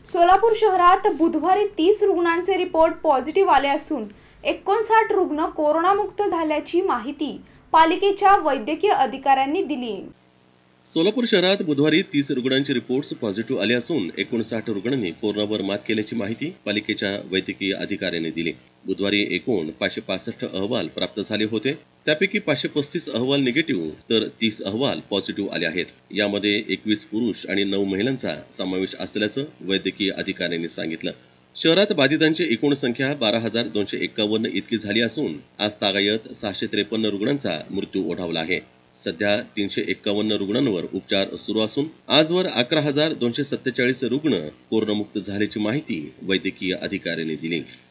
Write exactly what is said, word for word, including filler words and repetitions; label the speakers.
Speaker 1: सोलापूर शहरात बुधवारी तीस रुग्णांचे रिपोर्ट पॉझिटिव्ह आले असून एकोणसाठ रुग्ण कोरोनामुक्त झाल्याची माहिती पालिकेच्या वैद्यकीय अधिकाऱ्यांनी दिली।
Speaker 2: सोलापूर शहरात बुधवारी तीस रुग्णांचे रिपोर्ट्स पॉझिटिव्ह आले असून एकोणसाठ रुग्णांनी कोरोनावर मात केल्याची माहिती पालिकेच्या वैद्यकीय अधिकाऱ्यांनी दिली। बुधवारी एकूण पाचशे पासष्ट अहवाल प्राप्त झाले होते, त्यापैकी पाचशे पस्तीस अहवाल निगेटिव्ह तर तीस अहवाल पॉझिटिव्ह आले आहेत। यामध्ये एकवीस पुरुष आणि नऊ महिलांचा समावेश असल्याचं वैद्यकीय अधिकाऱ्यांनी सांगितलं। शहरात बाधितांची एकूण संख्या बारा हजार दोनशे एक्कावन्न इतकी झाली असून आज तागायत सहाशे त्रेपन्न रुग्णांचा मृत्यू ओढावला आहे। सध्या तीनशे एक्कावन्न रुग्णांवर उपचार सुरू असून आजवर अकरा हजार दोनशे सत्तेचाळीस रुग्ण कोरोनामुक्त झाल्याची माहिती वैद्यकीय अधिकाऱ्यांनी दिली।